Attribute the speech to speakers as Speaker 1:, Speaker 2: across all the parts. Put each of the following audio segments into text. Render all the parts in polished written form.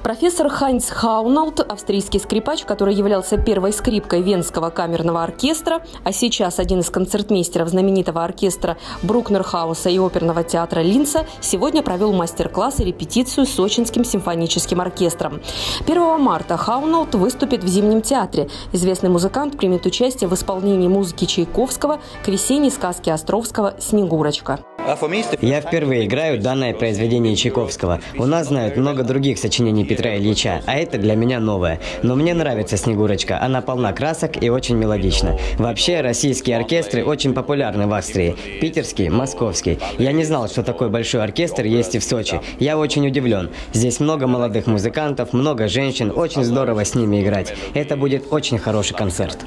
Speaker 1: Профессор Хайнц Хауналт, австрийский скрипач, который являлся первой скрипкой Венского камерного оркестра, а сейчас один из концертмейстеров знаменитого оркестра Брукнерхауса и оперного театра Линца, сегодня провел мастер-класс и репетицию с Сочинским симфоническим оркестром. 1 марта Хауналт выступит в Зимнем театре. Известный музыкант примет участие в исполнении музыки Чайковского к весенней сказке Островского «Снегурочка».
Speaker 2: Я впервые играю данное произведение Чайковского. У нас знают много других сочинений Петра Ильича, а это для меня новое. Но мне нравится «Снегурочка». Она полна красок и очень мелодична. Вообще, российские оркестры очень популярны в Австрии. Питерский, московский. Я не знал, что такой большой оркестр есть и в Сочи. Я очень удивлен. Здесь много молодых музыкантов, много женщин. Очень здорово с ними играть. Это будет очень хороший концерт.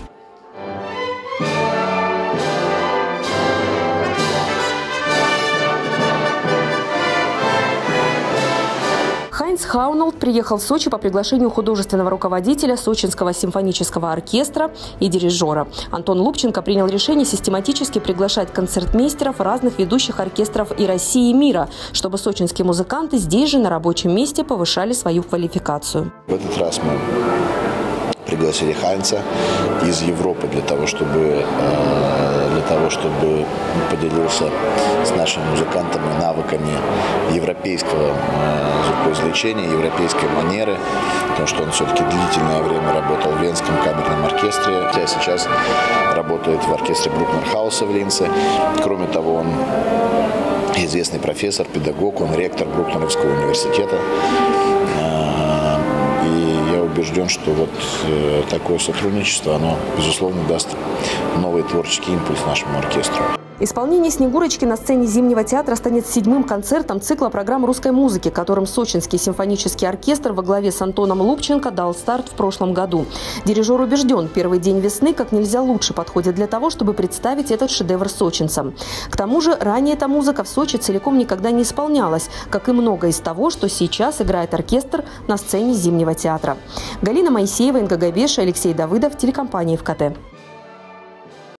Speaker 1: Хайнц Хауналт приехал в Сочи по приглашению художественного руководителя Сочинского симфонического оркестра и дирижера. Антон Лубченко принял решение систематически приглашать концертмейстеров разных ведущих оркестров и России, и мира, чтобы сочинские музыканты здесь же на рабочем месте повышали свою квалификацию.
Speaker 3: В этот раз мы пригласили Хайнца из Европы для того, чтобы поделился с нашими музыкантами навыками европейского звукоизвлечения, европейской манеры, потому что он все-таки длительное время работал в Венском камерном оркестре, а сейчас работает в оркестре Брукнерхауса в Линце. Кроме того, он известный профессор, педагог, он ректор Брукнеровского университета. Убежден, что вот такое сотрудничество, оно, безусловно, даст новый творческий импульс нашему оркестру.
Speaker 1: Исполнение «Снегурочки» на сцене Зимнего театра станет 7-м концертом цикла программ русской музыки, которым Сочинский симфонический оркестр во главе с Антоном Лубченко дал старт в прошлом году. Дирижер убежден, первый день весны как нельзя лучше подходит для того, чтобы представить этот шедевр сочинцам. К тому же, ранее эта музыка в Сочи целиком никогда не исполнялась, как и многое из того, что сейчас играет оркестр на сцене Зимнего театра. Галина Моисеева, Инга Габеша, Алексей Давыдов, телекомпания ФКТ.